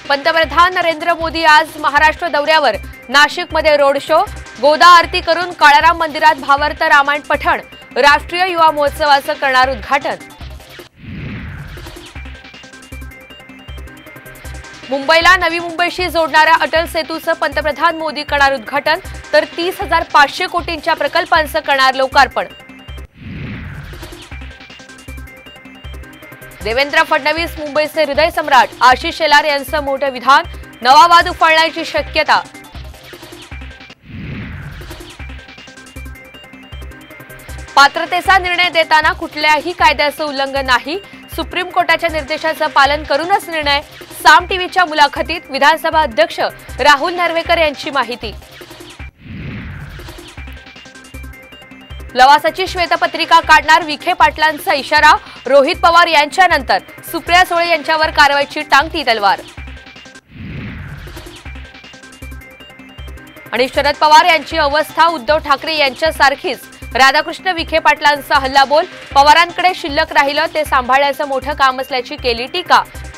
पंतप्रधान नरेंद्र मोदी आज महाराष्ट्र दौऱ्यावर. नाशिकमध्ये रोड शो, गोदा आरती करून काळाराम मंदिरात भावार्थ रामायण पठण. राष्ट्रीय युवा महोत्सवाचं करणार उद्घाटन. मुंबईला नवी मुंबईशी जोडणाऱ्या अटल सेतूचं पंतप्रधान मोदी करणार उद्घाटन. तर 30,500 कोटींच्या प्रकल्पांचं करणार लोकार्पण. देवेंद्र फडणवीस मुंबईचे हृदय सम्राट. आशिष शेलार यांचं मोठं विधान. नवा वाद उफाळण्याची शक्यता. पात्रतेचा निर्णय देताना कुठल्याही कायद्याचं उल्लंघन नाही. सुप्रीम कोर्टाच्या निर्देशाचं पालन करूनच निर्णय. साम टीव्हीच्या मुलाखतीत विधानसभा अध्यक्ष राहुल नार्वेकर यांची माहिती. लवासाची श्वेतपत्रिका काढणार विखे पाटलांचा इशारा. रोहित पवार यांच्यानंतर सुप्रिया सुळे यांच्यावर कारवाईची टांगती तलवार. आणि शरद पवार यांची अवस्था उद्धव ठाकरे यांच्यासारखीच. राधाकृष्ण विखे पाटलांचा हल्लाबोल. पवारांकडे शिल्लक राहिलं ते सांभाळण्याचं मोठं काम असल्याची केली टीका.